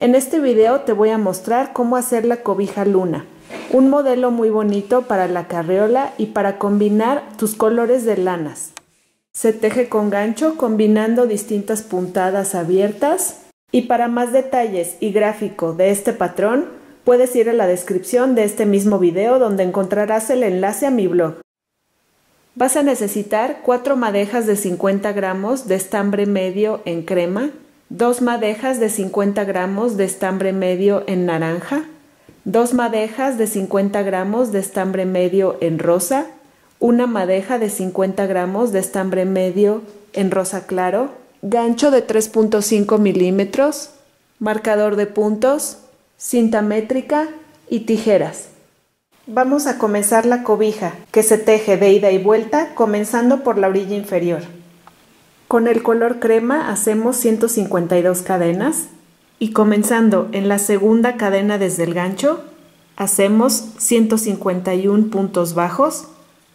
En este video te voy a mostrar cómo hacer la cobija luna, un modelo muy bonito para la carriola y para combinar tus colores de lanas. Se teje con gancho combinando distintas puntadas abiertas y para más detalles y gráfico de este patrón puedes ir a la descripción de este mismo video donde encontrarás el enlace a mi blog. Vas a necesitar 4 madejas de 50 gramos de estambre medio en crema, 2 madejas de 50 gramos de estambre medio en naranja, 2 madejas de 50 gramos de estambre medio en rosa, una madeja de 50 gramos de estambre medio en rosa claro, gancho de 3.5 milímetros, marcador de puntos, cinta métrica y tijeras. Vamos a comenzar la cobija, que se teje de ida y vuelta comenzando por la orilla inferior. Con el color crema hacemos 152 cadenas y comenzando en la segunda cadena desde el gancho hacemos 151 puntos bajos,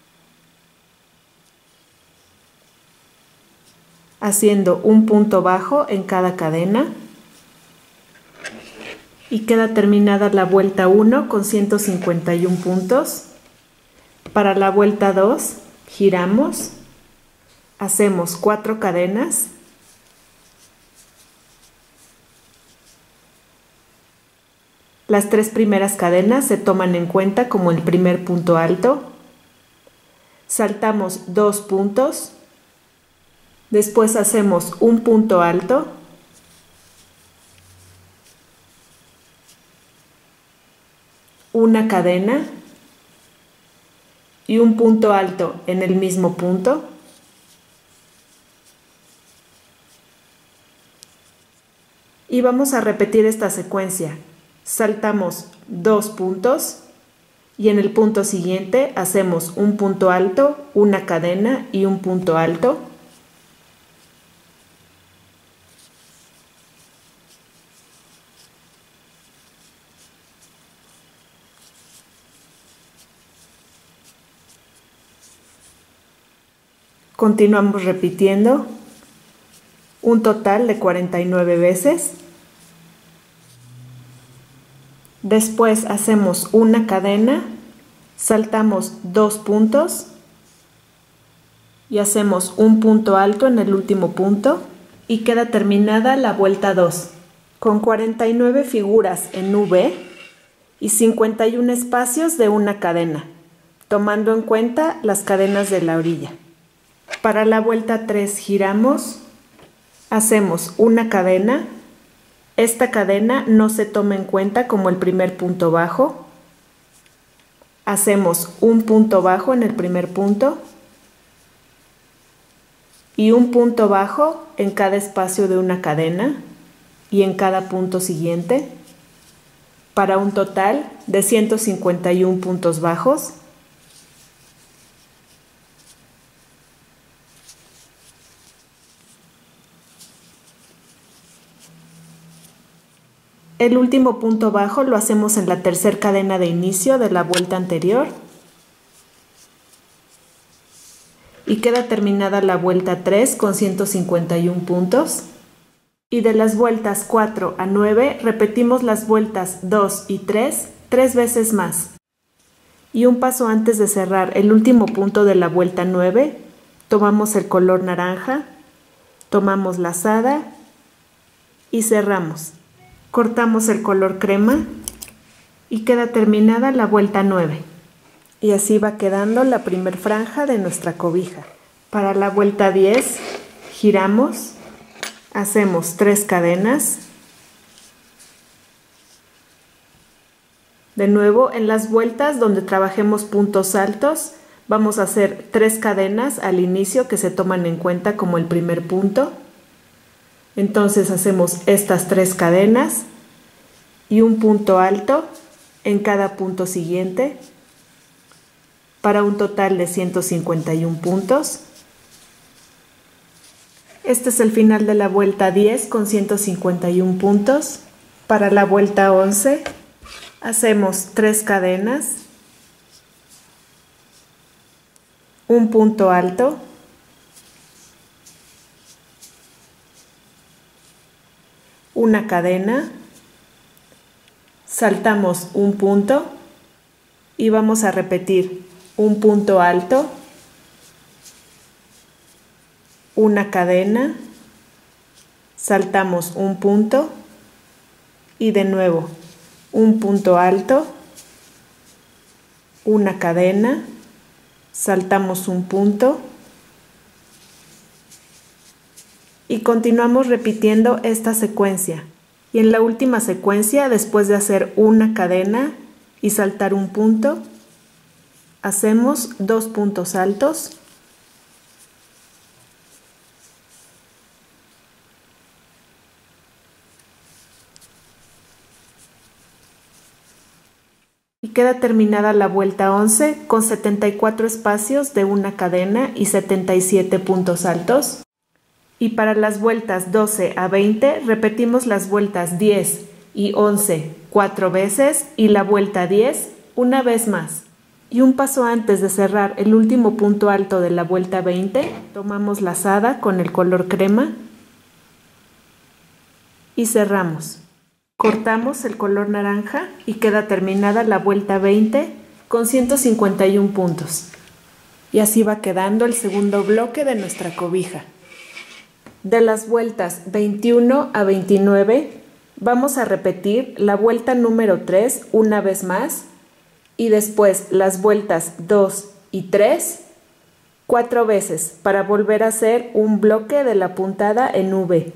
haciendo un punto bajo en cada cadena y queda terminada la vuelta 1 con 151 puntos. Para la vuelta 2 giramos, hacemos 4 cadenas, las 3 primeras cadenas se toman en cuenta como el primer punto alto, saltamos 2 puntos, después hacemos un punto alto, una cadena y un punto alto en el mismo punto. Y vamos a repetir esta secuencia. Saltamos 2 puntos y en el punto siguiente hacemos un punto alto, una cadena y un punto alto. Continuamos repitiendo un total de 49 veces. Después hacemos una cadena, saltamos 2 puntos y hacemos un punto alto en el último punto y queda terminada la vuelta 2 con 49 figuras en V y 51 espacios de una cadena, tomando en cuenta las cadenas de la orilla. Para la vuelta 3 giramos, hacemos una cadena, esta cadena no se toma en cuenta como el primer punto bajo, hacemos un punto bajo en el primer punto y un punto bajo en cada espacio de una cadena y en cada punto siguiente, para un total de 151 puntos bajos. El último punto bajo lo hacemos en la tercera cadena de inicio de la vuelta anterior y queda terminada la vuelta 3 con 151 puntos. Y de las vueltas 4 a 9 repetimos las vueltas 2 y 3 veces más. Y un paso antes de cerrar el último punto de la vuelta 9, tomamos el color naranja, tomamos lazada y cerramos. Cortamos el color crema y queda terminada la vuelta 9. Y así va quedando la primer franja de nuestra cobija. Para la vuelta 10 giramos, hacemos 3 cadenas. De nuevo, en las vueltas donde trabajemos puntos altos, vamos a hacer 3 cadenas al inicio que se toman en cuenta como el primer punto. Entonces hacemos estas 3 cadenas y un punto alto en cada punto siguiente para un total de 151 puntos. Este es el final de la vuelta 10 con 151 puntos. Para la vuelta 11 hacemos 3 cadenas, un punto alto, una cadena saltamos un punto y vamos a repetir un punto alto, una cadena, saltamos un punto y de nuevo un punto alto, una cadena, saltamos un punto y continuamos repitiendo esta secuencia. Y en la última secuencia, después de hacer una cadena y saltar un punto, hacemos 2 puntos altos, y queda terminada la vuelta 11 con 74 espacios de una cadena y 77 puntos altos. Y para las vueltas 12 a 20 repetimos las vueltas 10 y 11 4 veces y la vuelta 10 una vez más. Y un paso antes de cerrar el último punto alto de la vuelta 20, tomamos lazada con el color crema y cerramos. Cortamos el color naranja y queda terminada la vuelta 20 con 151 puntos. Y así va quedando el segundo bloque de nuestra cobija. De las vueltas 21 a 29 vamos a repetir la vuelta número 3 una vez más y después las vueltas 2 y 3 4 veces para volver a hacer un bloque de la puntada en V.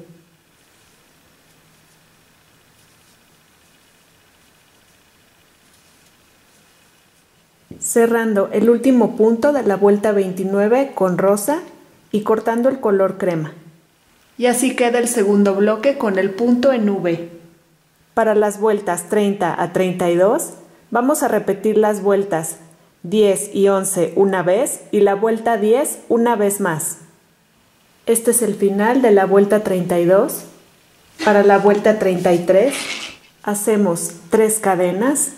Cerrando el último punto de la vuelta 29 con rosa y cortando el color crema. Y así queda el segundo bloque con el punto en V. Para las vueltas 30 a 32 vamos a repetir las vueltas 10 y 11 una vez y la vuelta 10 una vez más. Este es el final de la vuelta 32. Para la vuelta 33 hacemos 3 cadenas,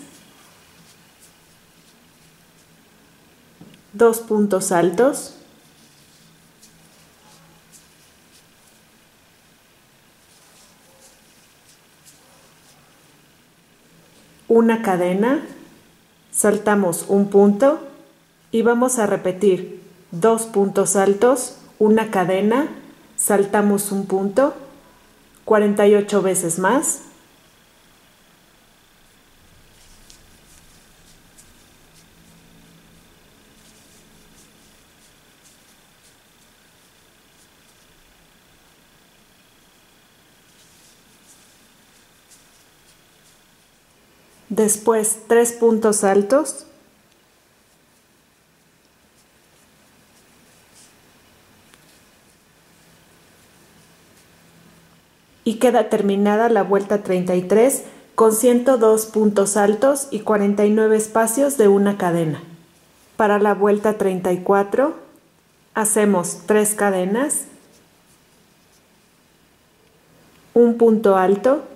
2 puntos altos, una cadena, saltamos un punto y vamos a repetir 2 puntos altos, una cadena, saltamos un punto, 48 veces más. Después 3 puntos altos, y queda terminada la vuelta 33 con 102 puntos altos y 49 espacios de una cadena. Para la vuelta 34 hacemos 3 cadenas, un punto alto,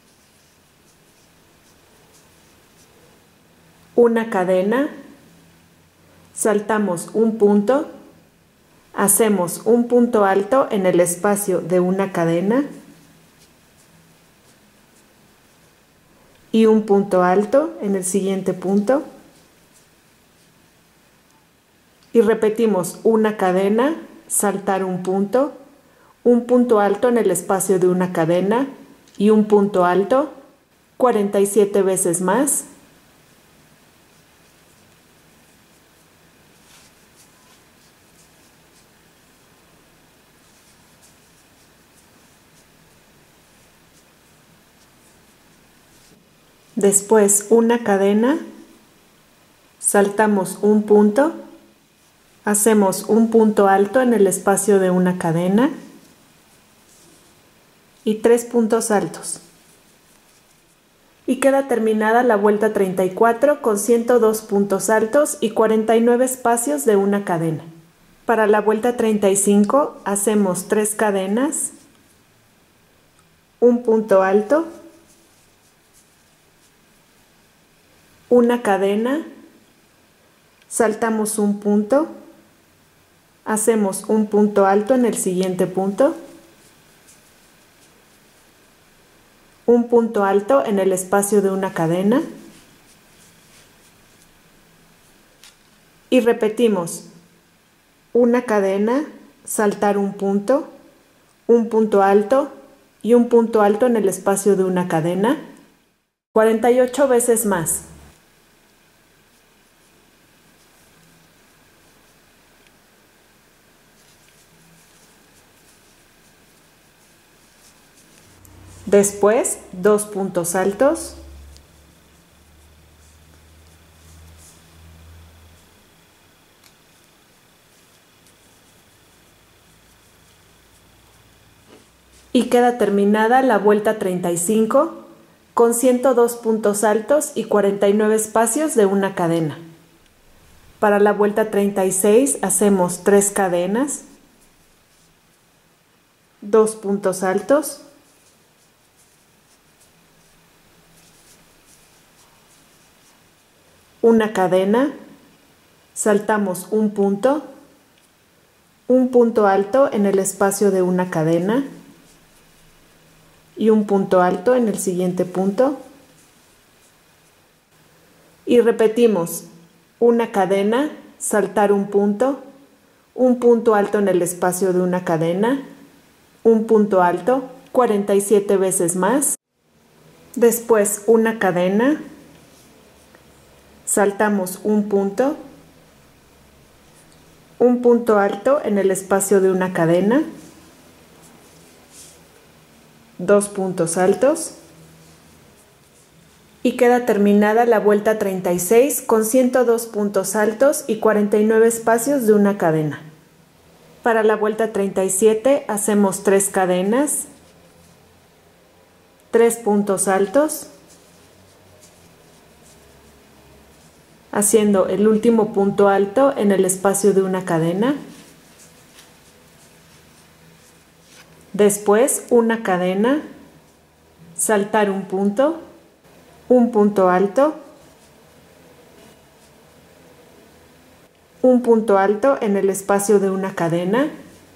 una cadena, saltamos un punto, hacemos un punto alto en el espacio de una cadena y un punto alto en el siguiente punto y repetimos una cadena, saltar un punto alto en el espacio de una cadena y un punto alto, 47 veces más. Después una cadena, saltamos un punto, hacemos un punto alto en el espacio de una cadena y 3 puntos altos. Y queda terminada la vuelta 34 con 102 puntos altos y 49 espacios de una cadena. Para la vuelta 35 hacemos 3 cadenas, un punto alto, una cadena, saltamos un punto, hacemos un punto alto en el siguiente punto, un punto alto en el espacio de una cadena y repetimos una cadena, saltar un punto alto y un punto alto en el espacio de una cadena, 48 veces más. Después, 2 puntos altos. Y queda terminada la vuelta 35 con 102 puntos altos y 49 espacios de una cadena. Para la vuelta 36 hacemos 3 cadenas, 2 puntos altos, una cadena, saltamos un punto alto en el espacio de una cadena y un punto alto en el siguiente punto y repetimos una cadena, saltar un punto alto en el espacio de una cadena, un punto alto, 47 veces más. Después una cadena, saltamos un punto alto en el espacio de una cadena, 2 puntos altos y queda terminada la vuelta 36 con 102 puntos altos y 49 espacios de una cadena. Para la vuelta 37 hacemos 3 cadenas, 3 puntos altos, haciendo el último punto alto en el espacio de una cadena. Después una cadena, saltar un punto alto, un punto alto en el espacio de una cadena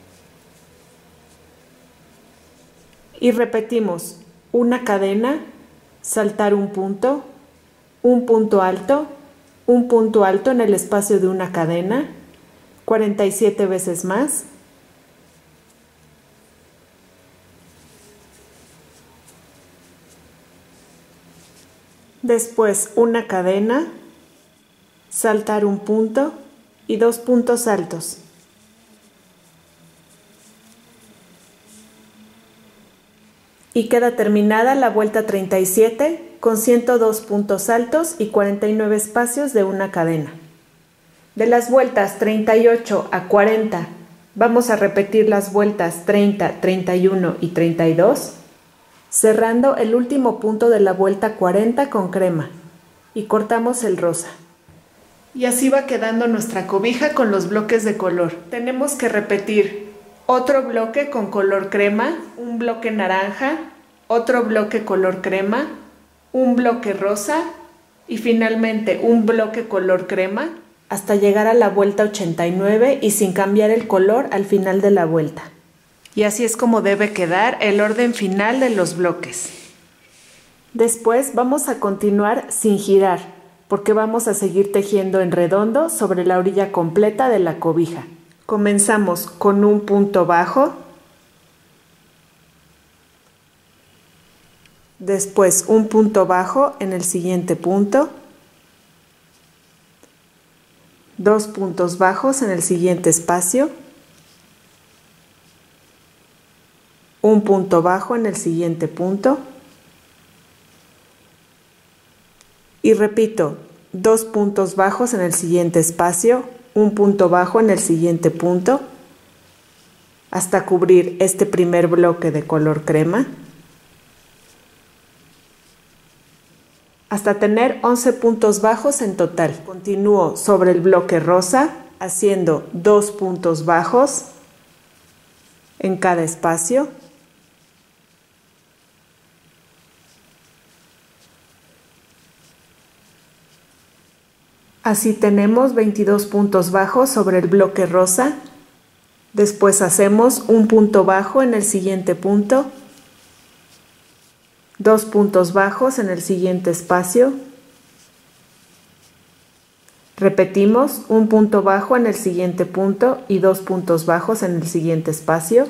y repetimos una cadena, saltar un punto alto, un punto alto en el espacio de una cadena, 47 veces más. Después una cadena, saltar un punto y 2 puntos altos. Y queda terminada la vuelta 37 con 102 puntos altos y 49 espacios de una cadena. De las vueltas 38 a 40 vamos a repetir las vueltas 30, 31 y 32. Cerrando el último punto de la vuelta 40 con crema y cortamos el rosa. Y así va quedando nuestra cobija con los bloques de color. Tenemos que repetir otro bloque con color crema, un bloque naranja, otro bloque color crema, un bloque rosa y finalmente un bloque color crema hasta llegar a la vuelta 89 y sin cambiar el color al final de la vuelta. Y así es como debe quedar el orden final de los bloques. Después vamos a continuar sin girar, porque vamos a seguir tejiendo en redondo sobre la orilla completa de la cobija. Comenzamos con un punto bajo, después un punto bajo en el siguiente punto, 2 puntos bajos en el siguiente espacio, un punto bajo en el siguiente punto y repito 2 puntos bajos en el siguiente espacio, un punto bajo en el siguiente punto hasta cubrir este primer bloque de color crema hasta tener 11 puntos bajos en total. Continúo sobre el bloque rosa haciendo 2 puntos bajos en cada espacio. Así tenemos 22 puntos bajos sobre el bloque rosa. Después hacemos un punto bajo en el siguiente punto, 2 puntos bajos en el siguiente espacio. Repetimos, un punto bajo en el siguiente punto y 2 puntos bajos en el siguiente espacio.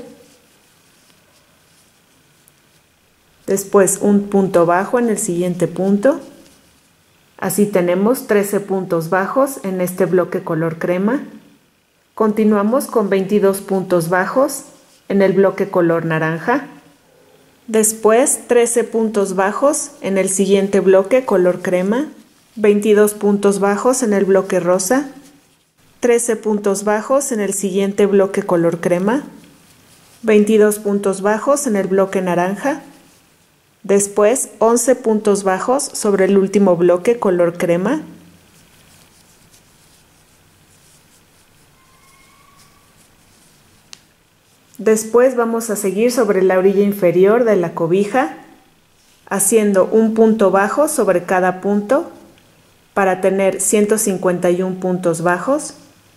Después un punto bajo en el siguiente punto. Así tenemos 13 puntos bajos en este bloque color crema. Continuamos con 22 puntos bajos en el bloque color naranja. Después 13 puntos bajos en el siguiente bloque color crema. 22 puntos bajos en el bloque rosa. 13 puntos bajos en el siguiente bloque color crema. 22 puntos bajos en el bloque naranja. Después 11 puntos bajos sobre el último bloque color crema. Después vamos a seguir sobre la orilla inferior de la cobija, haciendo un punto bajo sobre cada punto para tener 151 puntos bajos.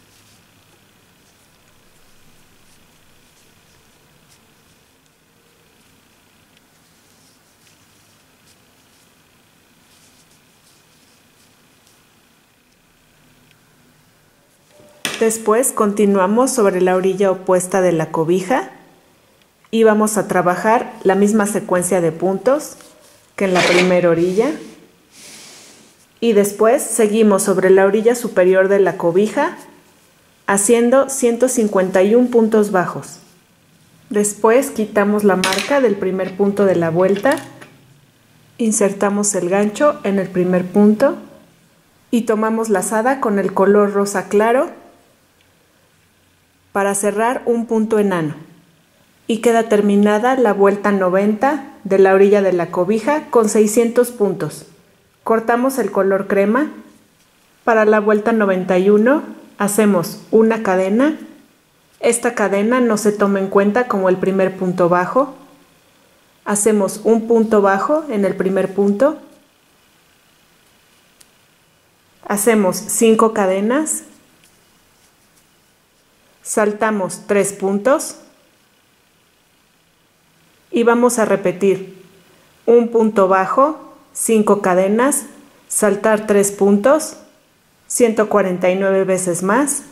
Después continuamos sobre la orilla opuesta de la cobija y vamos a trabajar la misma secuencia de puntos que en la primera orilla. Y después seguimos sobre la orilla superior de la cobija haciendo 151 puntos bajos. Después quitamos la marca del primer punto de la vuelta, insertamos el gancho en el primer punto y tomamos lazada con el color rosa claro para cerrar un punto enano. Y queda terminada la vuelta 90 de la orilla de la cobija con 600 puntos. Cortamos el color crema. Para la vuelta 91 hacemos una cadena. Esta cadena no se toma en cuenta como el primer punto bajo. Hacemos un punto bajo en el primer punto. Hacemos 5 cadenas. Saltamos 3 puntos. Y vamos a repetir un punto bajo, 5 cadenas, saltar 3 puntos, 149 veces más.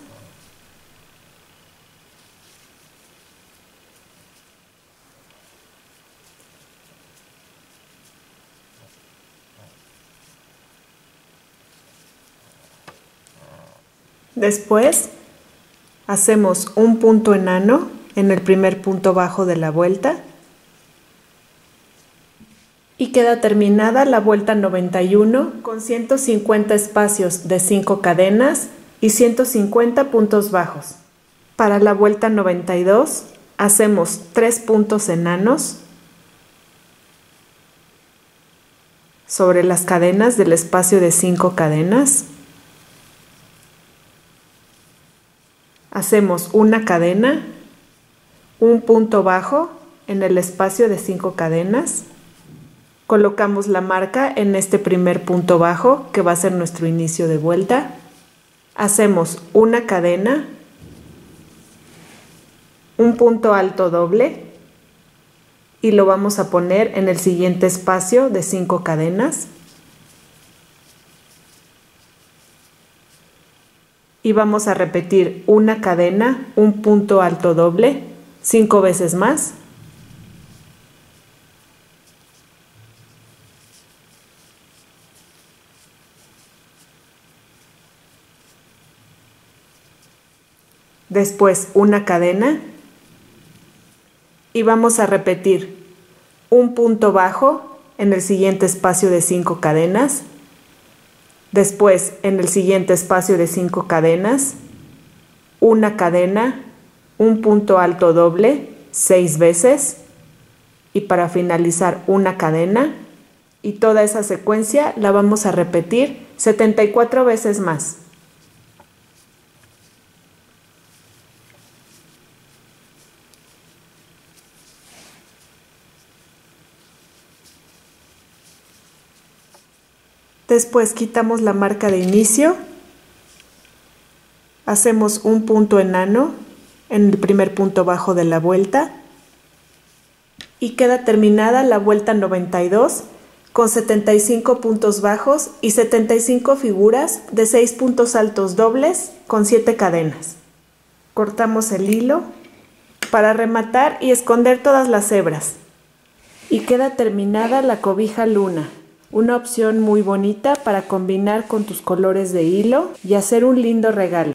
Después hacemos un punto enano en el primer punto bajo de la vuelta. Y queda terminada la vuelta 91 con 150 espacios de 5 cadenas y 150 puntos bajos. Para la vuelta 92 hacemos 3 puntos enanos sobre las cadenas del espacio de 5 cadenas. Hacemos una cadena, un punto bajo en el espacio de 5 cadenas. Colocamos la marca en este primer punto bajo que va a ser nuestro inicio de vuelta. Hacemos una cadena, un punto alto doble y lo vamos a poner en el siguiente espacio de 5 cadenas. Y vamos a repetir una cadena, un punto alto doble, 5 veces más. Después una cadena y vamos a repetir un punto bajo en el siguiente espacio de 5 cadenas, después en el siguiente espacio de 5 cadenas, una cadena, un punto alto doble 6 veces y para finalizar una cadena, y toda esa secuencia la vamos a repetir 74 veces más. Después quitamos la marca de inicio, hacemos un punto enano en el primer punto bajo de la vuelta, Y queda terminada la vuelta 92 con 75 puntos bajos y 75 figuras de 6 puntos altos dobles con 7 cadenas. Cortamos el hilo para rematar y esconder todas las hebras. Y queda terminada la cobija luna, una opción muy bonita para combinar con tus colores de hilo y hacer un lindo regalo.